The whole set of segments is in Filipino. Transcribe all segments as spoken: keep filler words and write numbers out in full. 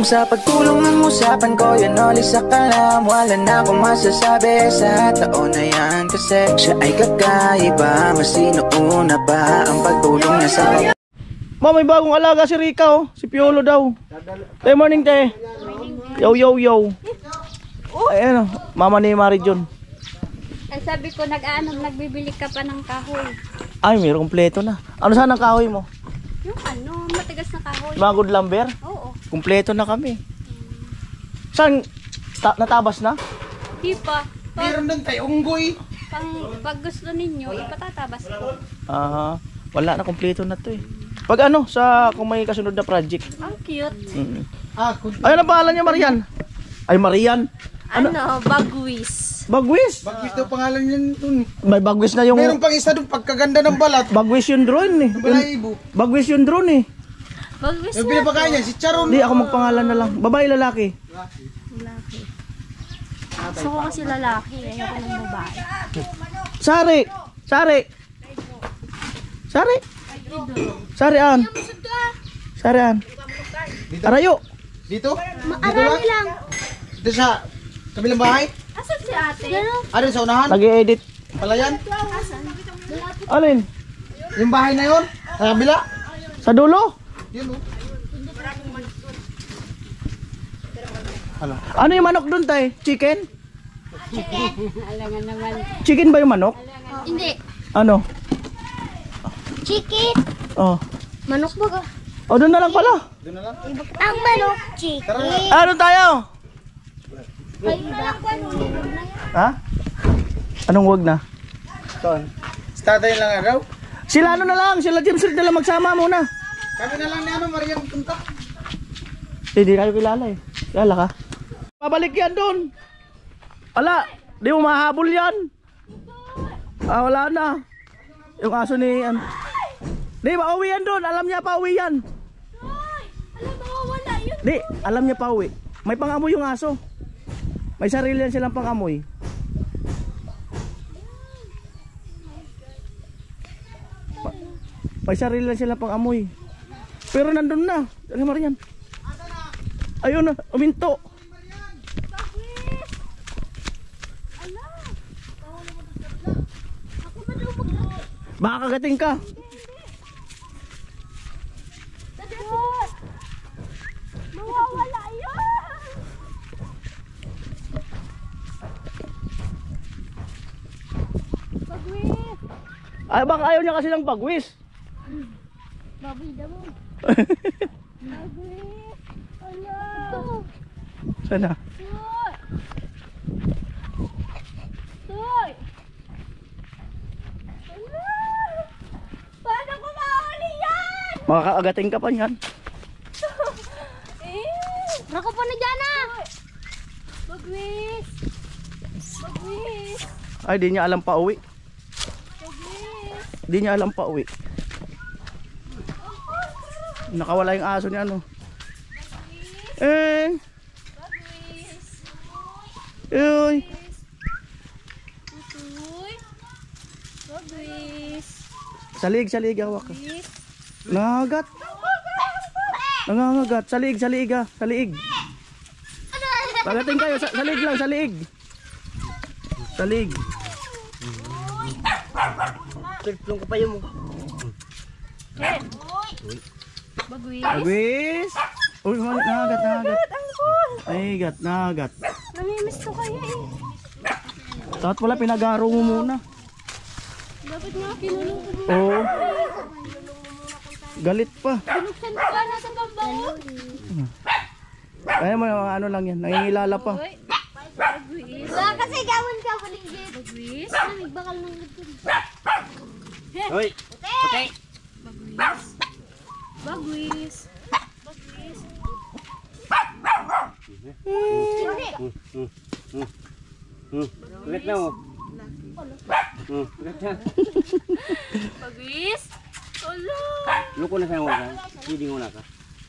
Kung sa pagtulong ng usapan ko yan ulit sa kalam, wala na akong masasabi sa taon na yan. Kasi siya ay kakaiba, mas sinuuna pa ang pagtulong niya sa akin. Ma, may bagong alaga si Rika oh. Si Piolo daw. Good morning, te. Yo, yo, yo. Ayan oh, mama ni Mari John. Ay, sabi ko, nag-aanong nagbibili ka pa ng kahoy. Ay, may kompleto na. Ano saan ang kahoy mo? Yung ano, matigas na kahoy. Mga good lumber? Oo. Kompleto na kami. Saan? Ta natabas na? Di pa. Meron din tayo unggoy. Pang, pag gusto ninyo, ipatatabas ko. Ah, wala na, kompleto na to eh. Pag ano, sa kung may kasunod na project. Ang cute. Mm. Ah, Ayun ang pangalan niya, Marian. Ay, Marian. Ano, bagwis. Bagwis. Bagwis daw pangalan yan dun. May bagwis na yung... Meron pang isa dun, pagkaganda ng balat. Bagwis yung drone eh. Yung, Balahibo. bagwis yung drone eh. Bagwis Yung na. pinapakain niya, si Charon. Hindi, ako magpangalan na lang. Babae, lalaki. Lalaki. Gusto ko kasi lalaki. Ayoko ng babae. Sari. Sari. Sari. Sarian. Sarian. Arayo. Dito? Maarami lang. Dito sa kabilang bahay? Asan si ate? Ano sa unahan? Nag-i-edit. Palayan? Asan? Alin? Yung bahay na yun? Sa kabila? Sa dulo? Yun o. Ano? Ano yung manok dun, tay? Chicken? Alangan naman. Chicken ba yung manok? Hindi. Ano? Chicken. Oh. Manok ba ka? Oh, doon na lang pala. Doon na lang? Ang manok, chicken. Ano tayo? Ha? Anong wag na? Saan? Sa tatay lang araw? Sila ano na lang, sila James Reed na lang magsama muna. Kami na lang ni ano, Marian Tuntak. Hindi kayo kilala eh. Kilala ka? Pabalik yan doon. Wala, di mo mahabol yan. Ah, wala na. Yung aso ni... An di, pauwi yan doon. Alam niya pauwi yan. Alam mo, wala yun. Di, alam niya pauwi. May pangamoy yung aso. May sarili yan silang pangamoy. Ma- May sarili yan silang pangamoy. Pero nandun na. Ano Marian? Ayun na, uminto. Baka kagating ka. Mawawala yun. Bagwis. Ay, baka ayaw niya kasi ng bagwis. Baboy daw. Bagwis. Ala. Sana. Toy. Toy. Ala. Paano ko mahuli yan? Makakagating ka pa niyan. Eh. Nako po na dyan ah. Bagwis. Bagwis. Ay, di niya alam pa uwi. Bagwis. Di niya alam pa uwi. Nakawala yung aso niya ano. Eh. Bagwis. Uy. Uy. Bagwis. Salig, salig hawak ka. Bagwis. Nangagat. Nangangagat. Salig, salig ah. Salig. Pagating kayo. Sa salig lang, salig. Salig. Tilplong ka pa yun mo. Bagwis. Agwis. Uy, nangagat, nangagat. Ay, gat, nangagat. Namimiss ko kaya eh. Dapat pala pinagaro mo muna. Dapat nga kinulong ko. Oo. Galit pa. Binuksan ko pa nasa pambaho. Kaya mo mga ano lang yan. Nangingilala pa. Uy. Bagwis. Ba kasi gawin ka paligid. Bagwis. Nagbakal ng gutom. Uy. Okay. Bagwis. Bagwis. Bagwis. Ulit na mo. Bagwis. Olo. Luko na sa'yo ka. Hindi mo na ka.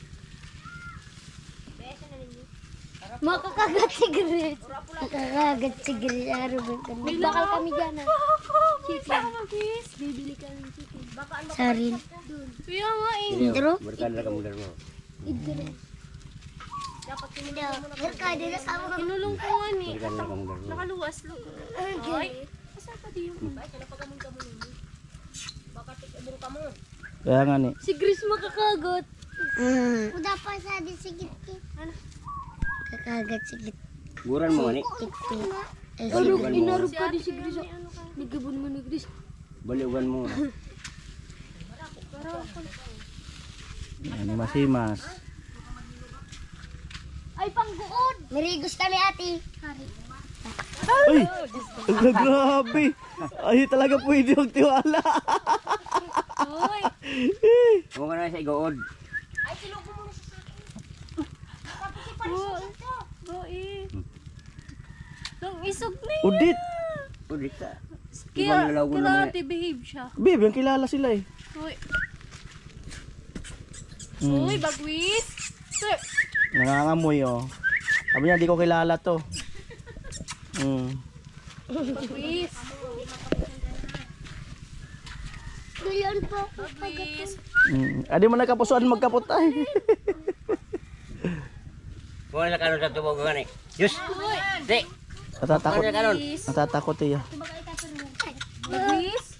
Makakagat sigrit. Makakagat sigrit. Nagbakal kami dyan ah. Chicken. Bagwis. Bibili ka ng chicken. Sarin. Kaya nga eh. Berkala ka mo daro. Idre. Dapat kinulong mo na. Merkado na sa mga. Kinulong ko nga ni. Nakaluwas. Ay. Asa pa di yung ba? Kinapagamon ka mo nini. Baka tikabong ka mo. Kaya nga ni. Si Grace makakagot. Mm. Kuda pa sa di sigit ki. Ano? Kakagat sigit. Guran mo ni. Arug inarug ka di si Grace. Nigabon mo ni Grace. Baliwan mo. Yan, masimas. Ay, pangguod! Mirigos kami, ate. Hari. Ay! Ala, grabe! Ay, talaga pwede yung tiwala. Uy! Huwag ka na sa igood. Ay, silugo mo na sa sakin. Tapos si Paris ito. Boi. Nung isog na yun. Udit! Udit ka. Kaya, Ibang lalago kaya naman. ate behave siya. Babe, yung kilala sila eh. Uy. Hmm. Uy, bagwis. Sir. Nangangamoy oh. Sabi niya, di ko kilala to. Hmm. Bagwis. Ganyan po. Bagwis. Hmm. Adi mo nagkapusuan magkapot ay. Huwag na kanon sa tubog ka ni. Yus! Di! Natatakot. Huwag na kanon. Natatakot iya. Bagwis.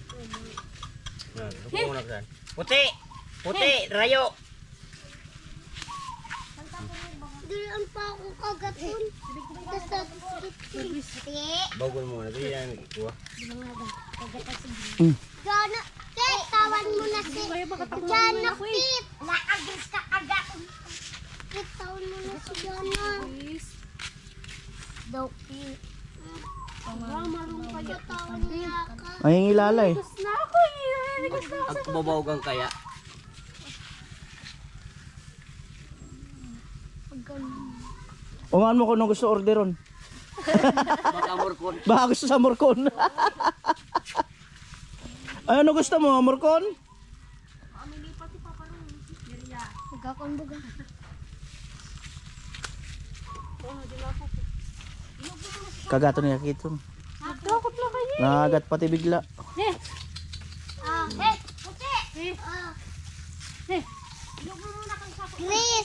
Huwag na kanon. Puti! Puti! Rayo! Ganyan pa ako kagaton. Bagwis. Bawgon mo na. Di yan. Kuha. Hmm. Gana, Kit, tawan mo na si Jana, Kit. Naagis ka agad. Kit, tawan mo na si Jana. Daw, Kit. Marunong pa yung tawan niya ka. Ay, yung ilala eh. Tapos na ako eh. Ang kumabawgan kaya. Umangan mo kung ano gusto orderon. Mag-amorkon. Baka gusto sa morcon. Ay, ano gusto mo, morcon? Magkakon baga. Kagato niya kiton. Takot na kayo. Nakagat pati bigla. Eh. Ah, eh, puti. Eh. Ah. Eh. Ilog mo muna kang sako. Grace.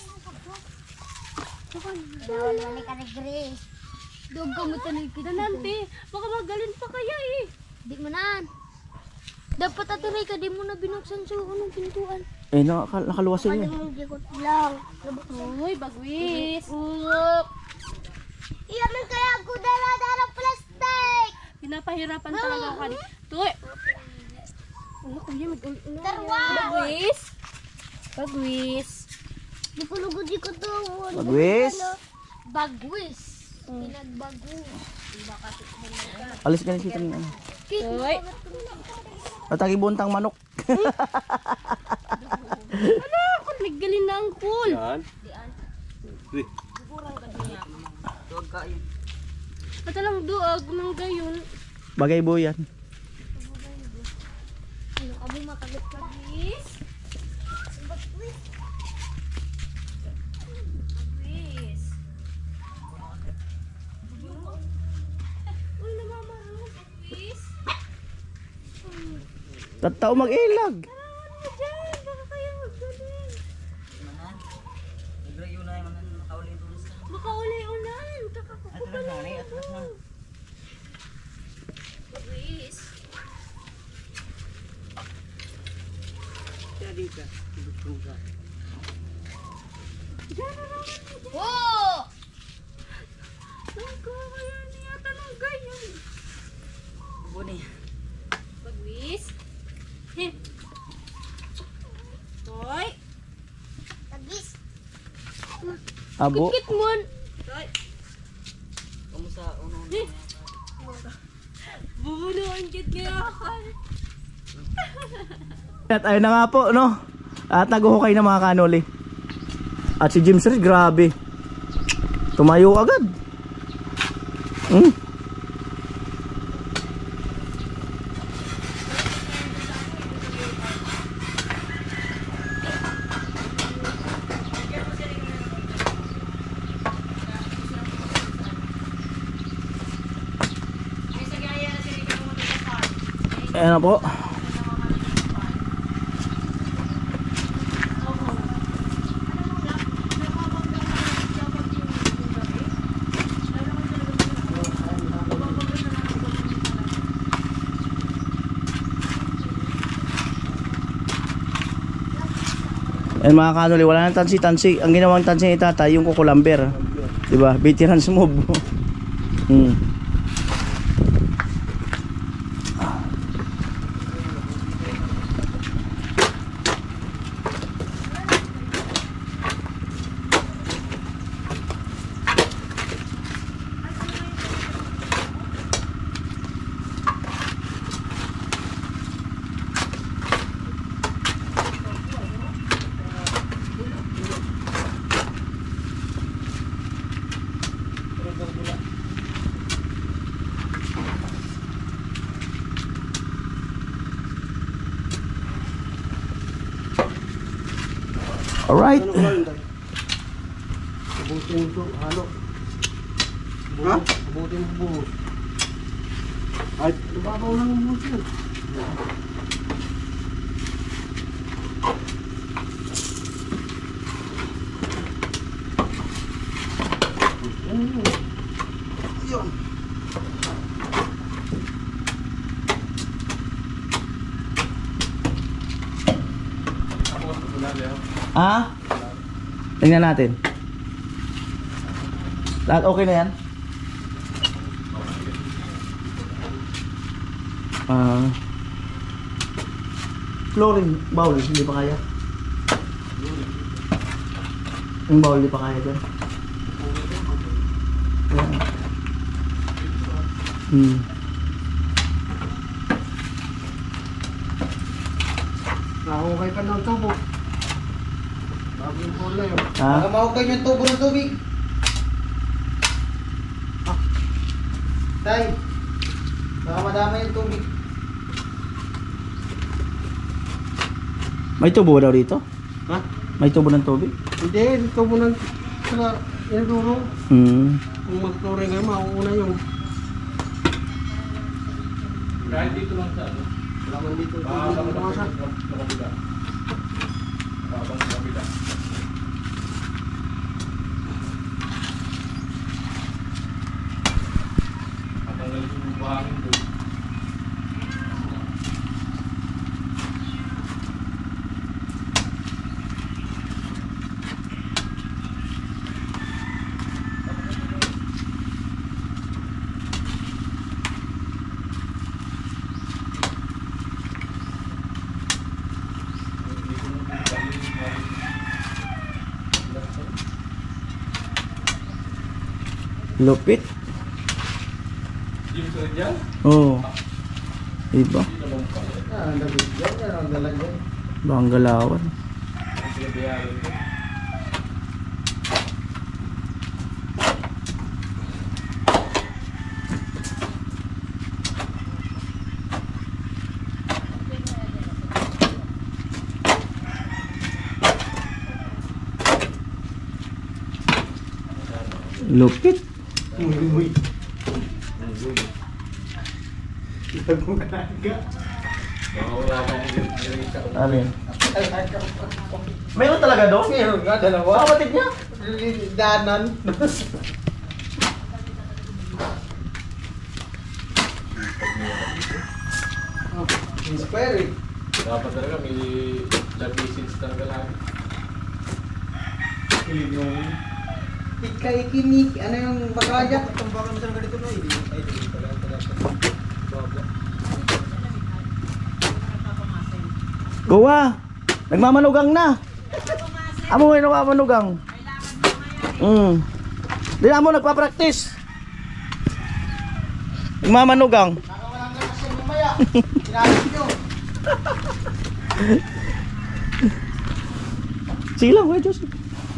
Dawal mo ni ka ni Grace. Dog ka mo tanig kita. Nanti, baka magaling pa kaya eh. Di mo na. Dapat atuloy ka, di mo na binuksan sa unong pintuan. Eh, nakal nakaluwas sila. Lang. Uy, bagwis. Ulok. Iyan man kaya ako dala-dala plastic. Pinapahirapan talaga ako kanina. Tuy. Ano ko yan? Tarwa. Bagwis. Bagwis. Di ko lugod di ko to. Bagwis. Bagwis. Pinagbago. Alis ka na siya ng ano. Tuy. Atagi buntang manok. Ano? Kung naggalin na ang cool. Yan. Uy. Tuwag ka yun. Matalang duag ng gayon. Bagay bo yan. Ano ka ba makalit ka, Bagwis? Bagwis. Bagwis. Uy, namamarong, Bagwis. Tataw mag-ilag. Ano na dyan? Baka kayo maggaling. Baka uli-ulan. Kakakukupalan mo. Bagwis. Jadi ka. Tubog ka. Diyan na lang. Wow! Nagkakaya niya tanong ganyan. Buni. Bagwis. Heh. Toy. Bagwis. Abo. Kit mo. Toy. Kamu sa uno. Heh. Bumunuan kit kaya akal. At ayun na nga po, no? At naguhukay na mga kanoli. At si James Reed, grabe. Tumayo agad. Hmm. Ayan na po. Yan mga kanuli, wala nang tansi-tansi. Ang ginawang tansi ni tatay, yung kukulamber. Diba? Veterans move. Hmm. Alright. Abutin ito, halo. Ha? Abutin mo buhos. Ay, nababaw lang ang buhos yan. Yun. Ah? Tingnan natin. Lahat okay na yan? Ah. Flooring, bowl, hindi pa kaya? Yung bowl, hindi pa kaya dyan? Ayan. Hmm. Nakukay pa ng tubo. Bago yung pula yun. Ha? Baka mahukay yung tubo ng tubig. Ah. Tay, baka madama yung tubig. May tubo daw dito? Ha? May tubo ng tubig? Hindi, yung tubo ng saka inaduro. Hmm. Kung mag-flooring kayo, mauuna yung Kahit dito lang sa ano. wala man dito. Ah, Tubo ng masa. kabila. Habang sa kabila. Habang nalito yung buhangin doon. Lupit. Yung sunod yan? Oo. Diba? Ah, ang dagdag yan, yan ang dalagyan. Banggalawan. Ang sinabihan ko. Lupit. Uy, uy. Itag mo kanaga. Baka wala kang nilita. Ano yun? Mayroon talaga doon? Meron nga, Sa dalawa. kapatid niya? Danan. Oh, inspire eh. Dapat talaga may blood visits talaga lang. Ika-ikinik, ano yung bagrajak? Itong baka masang ganito no, hindi. Ay, hindi pala. Gawa! Nagmamanugang na! Amo ngayon nagmamanugang. Hmm. Di na mo nagpa-practice. Nagmamanugang. Nakawalang lakas yung mamaya. Kinakit nyo. Sige lang, kuya Diyos.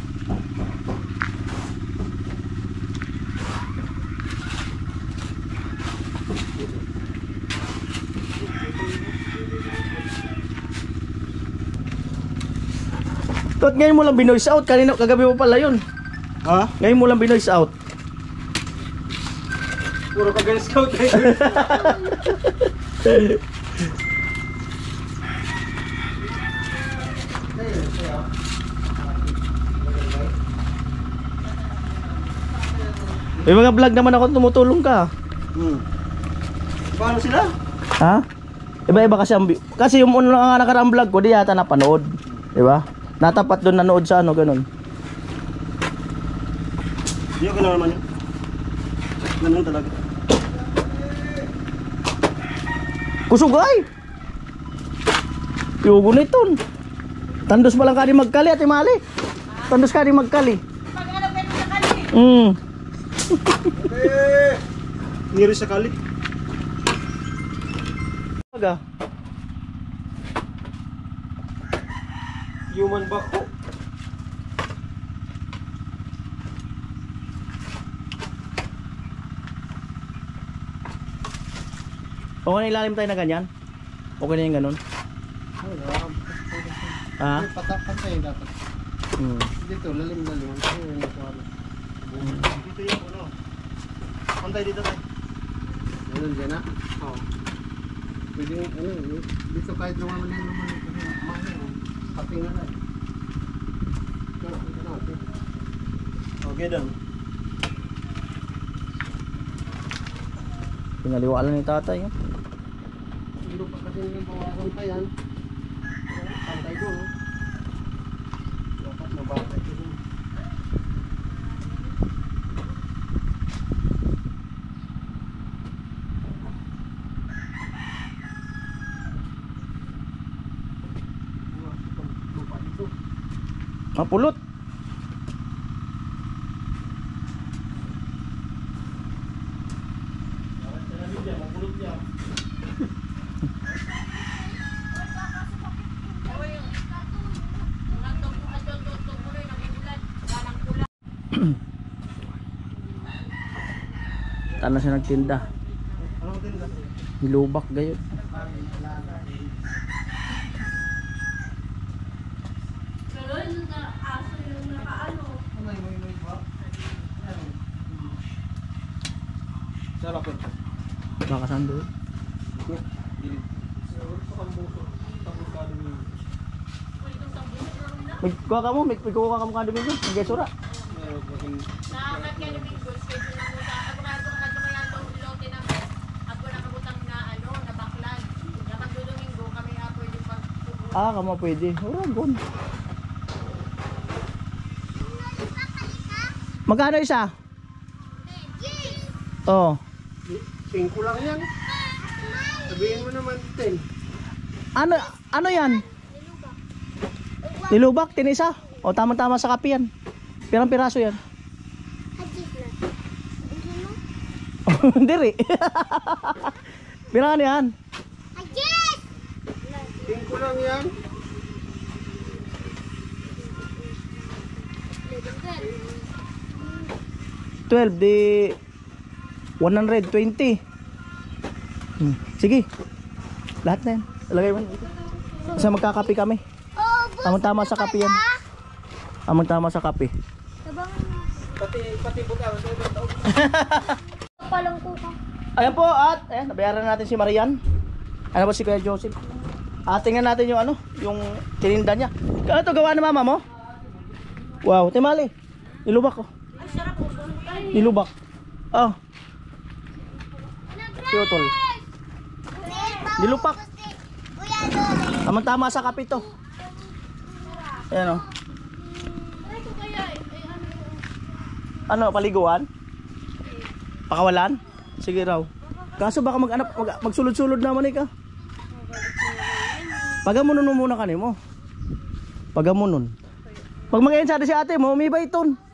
Tot ngayon mo lang binoise out, kanina kagabi mo pala yun. Ha? Ngayon mo lang binoise out. Puro ka Girl Scout eh. May mga vlog naman ako tumutulong ka. Hmm. Paano sila? Ha? Iba-iba kasi ang bi- kasi yung una nga nakaraang vlog ko di yata napanood. Di ba? Natapat doon nanood sa ano, ganun. Hindi ko lang naman yun. Ganun talaga. Kusog ay! Yugo na ito. Tandos pa lang ka di magkali at imali. Tandos ka di magkali. Pag ano, ganun na kali. Mm. Eh! Ngiri sa kali. Aga. Human back po. Okay na ilalim tayo na ganyan? Okay na yung ganun? Ha? Patay dapat. Hmm. Dito, lalim-lalim. Dito yung ano. Pantay dito tayo. Ganun dyan na? Oo. Pwede yung ano, dito kahit naman na naman naman. Kaping na tayo. Okay dan. Pinaliwala ni tatay. Oh. Hindi pa kasi yung bawasan pa yan. Pantay doon. Dapat mababay ko doon. Mapulot. Tana siya nagtinda. Anong tinda? Nilubak gayon. Ganun na aso yung nakaano. Sarap yun. Baka sando. May kuha ka mo, may may kuha ka mo kada minsan. Hindi sura. Nakakat ka na big goods. Kasi nang muta. Ako nga ito nga tumayan daw nilote na mo. Ako nakabutang na ano, na backlog. Nakadulungin ko kami nga pwede pag Ah, kamo pwede. Uragon. Magkano isa? Oh. Singko lang yan. Sabihin mo naman ten. Ano ano yan? Nilubak, tinisa. O tama-tama sa kape yan. Pirang piraso yan. Diri. Pirang ano yan? Singko lang yan. twelve di one hundred twenty. Hmm. Sige. Lahat na yan. Ilagay mo. Isa magkakape kami. Tamang-tama sa kape yan. Tamang-tama sa kape. Pati pati buka. palang ko ka. Ayan po at ayan, nabayaran natin si Marian. Ano ba si Kuya Joseph? At tingnan natin yung ano, yung tininda niya. Ano to gawa ni mama mo? Wow, timali. Nilubak ko. Ay, sarap po. Nilubak. Oh. Siotol. Nilupak. Tamang-tama sa kape to. Ayan o. Ay, ito kaya eh. Ay, ano yung... Ano, paliguan? Pakawalan? Sige raw. Kaso baka mag-anap, mag, magsulod-sulod naman eh ka. Pagamunon mo muna kanimo. Pagamunon. Pag mag-ensa si ate mo, umibay ton.